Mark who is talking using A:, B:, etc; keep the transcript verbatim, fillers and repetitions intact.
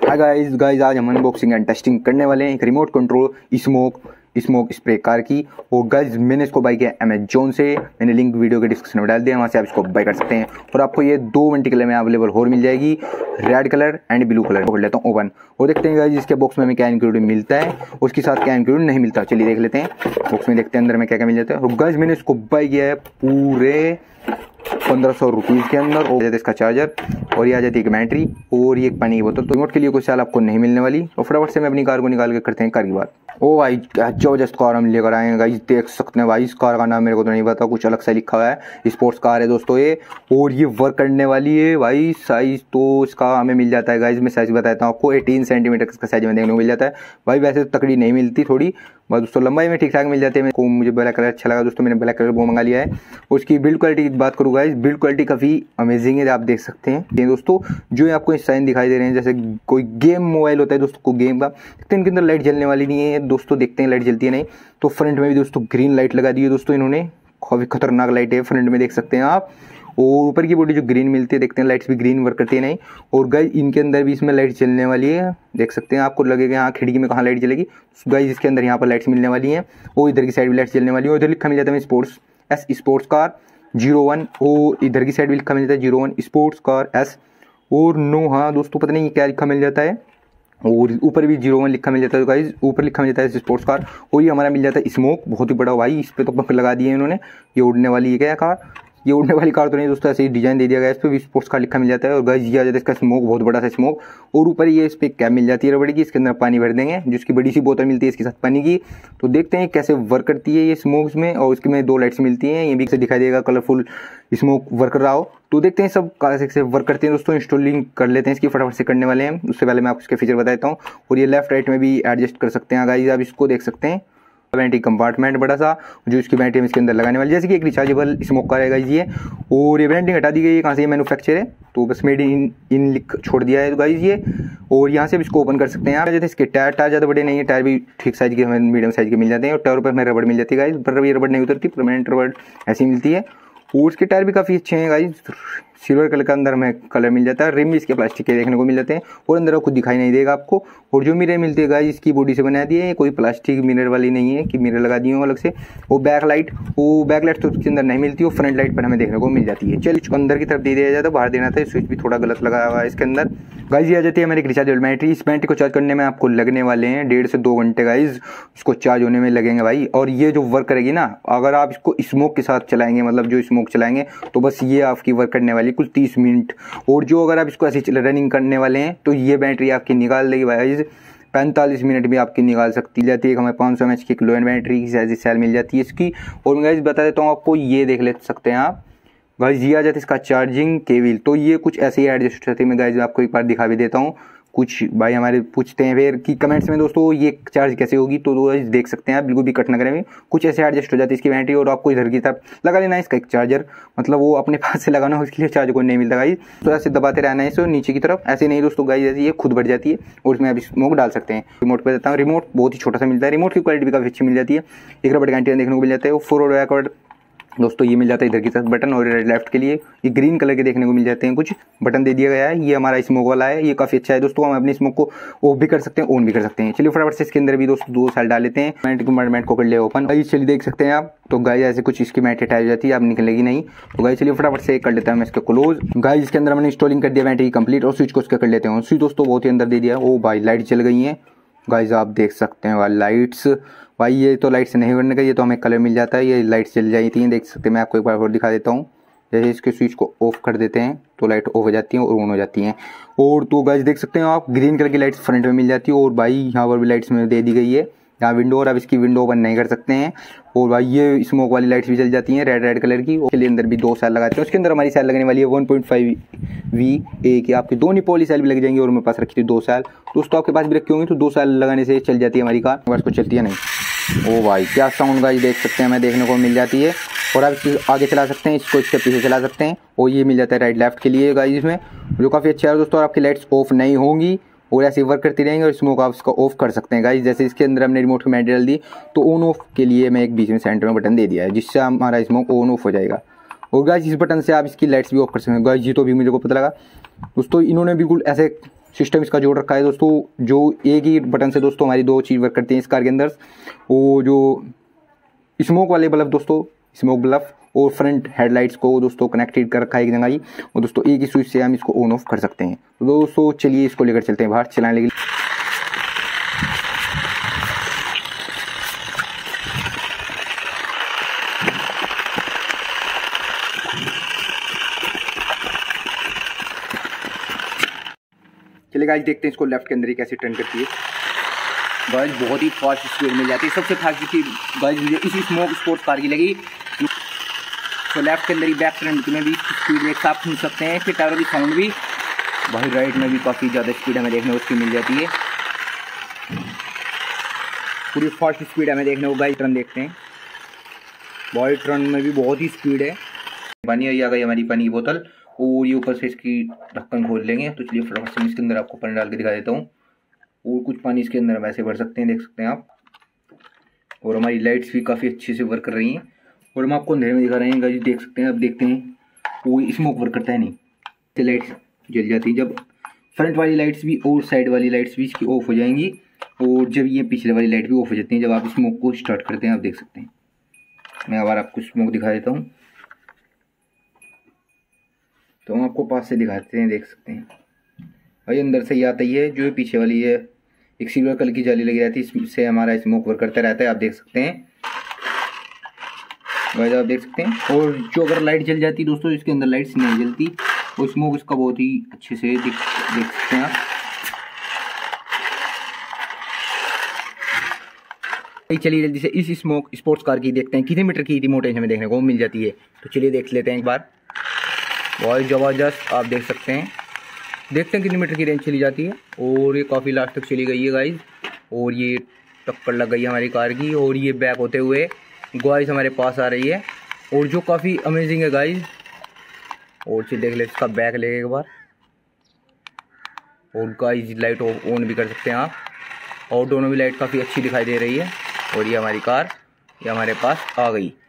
A: Hi guys guys आज हम unboxing and testing करने वाले हैं एक remote control smoke smoke spray car की। और गाइस मैंने इसको बाई किया अमेजोन से, मैंने लिंक वीडियो के डिस्क्रिप्शन में डाल दिया, वहाँ से आप इसको बाई कर सकते हैं। और आपको ये दो मल्टी कलर में अवेलेबल और मिल जाएगी, red colour and blue colour. कर लेता हूँ ओपन और देखते हैं गाइस इसके बॉक्स में हमें क्या इंक्लूडेड मिलता है, उसके साथ क्या इंक्लूडेड नहीं मिलता। चलिए देख लेते हैं बॉक्स में, देखते हैं अंदर में क्या क्या मिल जाता है। और गाइस मैंने इसको बाई किया है पूरे पंद्रह सौ रुपीज़ के अंदर। और जाता है इसका चार्जर, और ये आ जाती है एक बैटरी, और ये एक पानी की बोतल। तो रिमोट के लिए कोई साल आपको नहीं मिलने वाली। और फटाफट से मैं अपनी कार को निकाल के करते हैं कार की बात। ओ भाई क्या जबरदस्त कार हम लेकर आए हैं गाइस, देख सकते हैं भाई। इस कार का नाम मेरे को तो नहीं पता, कुछ अलग सा लिखा हुआ है, स्पोर्ट्स कार है दोस्तों ये। और ये वर्क करने वाली है भाई। साइज तो इसका हमें मिल जाता है गाइस, मैं साइज बताता हूँ आपको, अठारह सेंटीमीटर का साइज में देखने को मिल जाता है भाई। वैसे तो तकड़ी नहीं मिलती, थोड़ी बस दोस्तों लंबाई में ठीक ठाक मिल जाती है। मेरे को मुझे ब्लैक कलर अच्छा लगा दोस्तों, मैंने ब्लैक कलर वो मंगा लिया है। उसकी बिल्ड क्वालिटी की बात करूँ गाइस, बिल्ड क्वालिटी काफ़ी अमेजिंग है, आप देख सकते हैं। ये दोस्तों जो आपको इस साइन दिखाई दे रहे हैं, जैसे कोई गेम मोबाइल होता है दोस्तों को गेम का, देखते हैं इनके अंदर लाइट जलने वाली नहीं है दोस्तों, देखते हैं लाइट जलती है नहीं। तो फ्रंट में भी दोस्तों ग्रीन लाइट लगा दी है दोस्तों इन्होंने, काफ़ी खतरनाक लाइट है फ्रंट में, देख सकते हैं आप। और ऊपर की बॉडी जो ग्रीन मिलती है, देखते हैं लाइट्स भी ग्रीन वर्क करती है नहीं। और गाइस इनके अंदर भी इसमें लाइट जलने वाली है, देख सकते हैं। आपको लगेगा यहाँ खिड़की में कहाँ लाइट जलेगी, गाइस इसके अंदर यहाँ पर लाइट्स मिलने वाली हैं। और इधर की साइड भी लाइट्स जलने वाली है। और इधर लिखा मिल जाता है sports S sports car zero one. और इधर की साइड भी लिखा मिल जाता है zero one sports car S और नो। हाँ दोस्तों पता नहीं क्या लिखा मिल जाता है। और ऊपर भी जीरो वन लिखा मिल जाता है गाइस, ऊपर लिखा मिल जाता है स्पोर्ट्स कार। और ये हमारा मिल जाता है स्मोक, बहुत ही बड़ा भाई, इस पर तो पंख लगा दिए इन्होंने। ये उड़ने वाली है क्या कार, ये उड़ने वाली कार तो नहीं दोस्तों, ऐसे ही डिजाइन दे दिया गया है, इस पर भी स्पोर्ट्स कार लिखा मिल जाता है। और गाइस ये आ जाता है इसका स्मोक, बहुत बड़ा सा स्मोक। और ऊपर ये इस पर कैप मिल जाती है रबड़ की, इसके अंदर पानी भर देंगे, जिसकी बड़ी सी बोतल मिलती है इसके साथ पानी की। तो देखते हैं कैसे वर्क करती है ये स्मोक्स में। और इसके में दो लाइट्स मिलती हैं, ये भी से दिखाई देगा कलरफुल स्मोक वर्क कर रहा हो। तो देखते हैं सब कैसे वर्क करते हैं दोस्तों, इंस्टॉलिंग कर लेते हैं इसकी, फटाफट से करने वाले हैं। उससे पहले मैं आपको इसके फीचर बताता हूँ। और ये लेफ्ट राइट में भी एडजस्ट कर सकते हैं गाइस, आप इसको देख सकते हैं। बैटरी कंपार्टमेंट बड़ा सा, जो इसकी बैटरी में इसके अंदर लगाने वाली, जैसे कि एक रिचार्जेबल स्मोक का रहेगा ये। और ये ब्रांडिंग हटा दी गई है, कहाँ से ये मैन्युफैक्चर है, तो बस मेड इन इन लिख छोड़ दिया है गाइस ये। और यहाँ से भी इसको ओपन कर सकते हैं आप। जैसे इसके टायर टायर ज़्यादा बड़े नहीं है, टायर भी ठीक साइज के हमें मीडियम साइज के मिल जाते हैं। और टायर पर हमें रबड़ मिल जाती है गाइस, पर ये रबड़ नहीं उतरती, परमानेंट रबड़ ऐसी मिलती है। और इसके टायर भी काफ़ी अच्छे हैं गाइस, सिल्वर कलर का अंदर में कलर मिल जाता है। रिम भी इसके प्लास्टिक के देखने को मिल जाते हैं, और अंदर कुछ दिखाई नहीं देगा आपको। और जो मिरर मिलती है गाइस इसकी बॉडी से बना दी है, कोई प्लास्टिक मिरर वाली नहीं है कि मिरर लगा दिए हो अलग से। वो बैक लाइट, वो बैक लाइट तो उसके अंदर नहीं मिलती, वो फ्रंट लाइट पर हमें देखने को मिल जाती है। चलिए अंदर की तरफ दे दिया जाता है, बाहर देना था, स्विच भी थोड़ा गलत लगा हुआ है इसके अंदर। गाइस ये आ जाती है हमारी रिचार्जेबल बैटरी। इस बैटरी को चार्ज करने में आपको लगने वाले हैं डेढ़ से दो घंटे गाइस, इसको चार्ज होने में लगेंगे भाई। और ये जो वर्क करेगी ना, अगर आप इसको स्मोक के साथ चलाएंगे, मतलब जो स्मोक चलाएंगे, तो बस ये आपकी वर्क करने वाली कुल तीस मिनट। और जो अगर आप इसको ऐसे रनिंग करने वाले हैं, तो ये बैटरी आपकी निकाल देगी भाई पैंतालीस मिनट भी आपकी निकाल सकती जाती है। हमें पाँच सौ एम एच की लो एंड बैटरी की साइज सेल मिल जाती है इसकी। और मैं गाइस बता देता हूँ आपको, ये देख ले सकते हैं आप गाइस, ये आ जाता है इसका चार्जिंग केबल। तो ये कुछ ऐसे ही एडजस्ट होती है, मैं गाइस आपको एक बार दिखा भी देता हूँ। कुछ भाई हमारे पूछते हैं फिर कि कमेंट्स में दोस्तों ये चार्ज कैसे होगी, तो दो देख सकते हैं आप, बिल्कुल भी कट ना करें, कुछ ऐसे एडजस्ट हो जाती है इसकी बैटरी। और आपको इधर की तरफ लगा लेना है इसका एक चार्जर, मतलब वो अपने पास से लगाना, उसके लिए चार्ज को नहीं मिलता गाइस। तो ऐसे दबाते रहना है इसे नीचे की तरफ, ऐसे नहीं दोस्तों गाइस, ऐसे ये खुद बढ़ जाती है। और इसमें आप स्मोक डाल सकते हैं। रिमोट पे देता हूँ, रिमोट बहुत ही छोटा सा मिलता है, रिमोट की क्वालिटी भी काफ़ी अच्छी मिल जाती है। एक रबड़ का एंटीना देखने को मिल जाता है, फॉरवर्ड बैकवर्ड दोस्तों ये मिल जाता है इधर की तरफ बटन। और लेफ्ट के लिए ये ग्रीन कलर के देखने को मिल जाते हैं, कुछ बटन दे दिया गया है। ये हमारा स्मोक वाला है, ये काफ़ी अच्छा है दोस्तों, हम अपने स्मोक को ऑफ भी कर सकते हैं, ऑन भी कर सकते हैं। चलिए फटाफट से इसके अंदर भी दोस्तों दो साल डाल लेते हैं। कंपार्टमेंट को कर ले ओपन गाइस, चलिए देख सकते हैं आप। तो गाइस ऐसे कुछ इसकी बैटरी अटैच हो जाती है, अब निकलेगी नहीं। तो गाइस चलिए फटाफट से कर लेते हैं मैं इसके क्लोज। गाइस इसके अंदर मैंने इंस्टॉलिंग कर दिया बैटरी कंप्लीट, और स्विच को इसका कर लेते हैं। स्विच दोस्तों बहुत ही अंदर दे दिया। ओ भाई लाइट चल गई है गाइस, आप देख सकते हैं भाई लाइट्स। भाई ये तो लाइट से नहीं करने का, ये तो हमें कलर मिल जाता है, ये लाइट चल जाती हैं, देख सकते हैं। मैं आपको एक बार और दिखा देता हूँ। जैसे इसके स्विच को ऑफ कर देते हैं तो लाइट ऑफ हो जाती है और ऑन हो जाती हैं। और तो गाइस देख सकते हैं आप, ग्रीन कलर की लाइट्स फ्रंट में मिल जाती है। और भाई यहाँ पर भी लाइट्स में दे दी गई है, यहाँ विंडो, और आप इसकी विंडो ओपन नहीं कर सकते हैं। और भाई ये स्मोक वाली लाइट्स भी चल जाती हैं रेड रेड कलर की। उसके लिए अंदर भी दो सेल लगाते हैं, उसके अंदर हमारी सेल लगने वाली है one point five V A की। आपकी दो निपोली सेल भी लग जाएंगी, और मेरे पास रखी थी दो सेल दोस्तों, आपके पास भी रखी होंगी, तो दो सेल लगाने से चल जाती है हमारी कार, बस को चलती है नहीं। ओ भाई क्या साउंड गाइस देख सकते हैं, हमें देखने को मिल जाती है। और आप इसको आगे चला सकते हैं, इसको इसके पीछे चला सकते हैं। और ये मिल जाता है राइट लेफ्ट के लिए गाइस इसमें, जो काफ़ी अच्छा है दोस्तों। और आपकी लाइट्स ऑफ नहीं होंगी, और ऐसे वर्क करती रहेंगे। और स्मोक आप इसका ऑफ कर सकते हैं गाइस, जैसे इसके अंदर हमने रिमोट की बैटरी डाल दी, तो ऑन ऑफ के लिए मैं एक बीच में सेंटर में बटन दे दिया है, जिससे हमारा स्मोक ऑन ऑफ हो जाएगा। और गाइस इस बटन से आप इसकी लाइट्स भी ऑफ कर सकते हैं गाइस, ये तो भी मुझे को पता लगा दोस्तों। इन्होंने बिल्कुल ऐसे सिस्टम इसका जोड़ रखा है दोस्तों, जो एक ही बटन से दोस्तों हमारी दो चीज़ वर्क करती हैं इस कार के अंदर। वो जो स्मोक वाले बल्ब दोस्तों, स्मोक बल्ब और फ्रंट हेडलाइट्स को दोस्तों कनेक्टेड कर रखा है एक जगह ही, और दोस्तों एक ही स्विच से हम इसको ऑन ऑफ कर सकते हैं। तो दोस्तों चलिए इसको लेकर चलते हैं बाहर चलाने के लिए। चलिए गाइस देखते हैं इसको लेफ्ट के अंदर ही कैसे टर्न करती है। गाइस बहुत ही फास्ट स्पीड मिल जाती है। सबसे फास्ट की गाइस मुझे इसी स्मोक स्पोर्ट्स कार की लगी। तो लेफ्ट के अंदर ही बैक टर्न में भी स्पीड एक साथ सुन सकते हैं, फिर टायरों की साउंड भी। भाई राइट में भी काफ़ी ज़्यादा स्पीड हमें देखने को उसकी मिल जाती है। पूरी फास्ट स्पीड हमें देखने को गाइस टर्न देखते हैं। बॉडी टर्न में भी बहुत ही स्पीड है। पानी आई आ गई हमारी पानी की बोतल, और ये ऊपर से इसकी ढक्कन खोल लेंगे। तो चलिए फटाफट से इसके अंदर आपको पानी डाल के दिखा देता हूँ। और कुछ पानी इसके अंदर वैसे भर सकते हैं, देख सकते हैं आप। और हमारी लाइट्स भी काफ़ी अच्छे से वर्क कर रही हैं, और हम आपको अंधेरे में दिखा रहे हैं गाइस, देख सकते हैं। अब देखते हैं वो स्मोक वर्क करता है नहीं, तो लाइट्स जल जाती हैं। जब फ्रंट वाली लाइट्स भी और साइड वाली लाइट्स भी इसकी ऑफ हो जाएंगी, और जब ये पिछले वाली लाइट भी ऑफ हो जाती हैं जब आप स्मोक को स्टार्ट करते हैं। आप देख सकते हैं, मैं अब आपको स्मोक दिखा देता हूँ। तो हम आपको पास से दिखाते हैं, देख सकते हैं भाई अंदर से ही आता ही है। जो पीछे वाली है एक सिल्वर कलर की जाली लगी रहती है, इससे हमारा स्मोक वर्क करता रहता है। आप देख सकते हैं भाई, आप देख सकते हैं। और जो अगर लाइट जल जाती है दोस्तों, इसके अंदर लाइट्स नहीं जलती, और स्मोक इसका बहुत ही अच्छे से देख देख सकते हैं आप। चलिए जल्दी से इस स्मोक स्पोर्ट्स कार की देखते हैं कितने मीटर की रिमोट रेंज हमें देखने को मिल जाती है। तो चलिए देख लेते हैं एक बार। बहुत ज़बरदस्त आप देख सकते हैं, देखते हैं कितने मीटर की रेंज चली जाती है। और ये काफ़ी लास्ट तक चली गई है गाइज, और ये टक्कर लग गई है हमारी कार की, और ये बैक होते हुए गाइज हमारे पास आ रही है, और जो काफ़ी अमेजिंग है गाइज। और चलिए देख ले इसका बैक लेके एक बार। और गाइज लाइट ऑन भी कर सकते हैं आप, और दोनों भी लाइट काफ़ी अच्छी दिखाई दे रही है। और ये हमारी कार ये हमारे पास आ गई।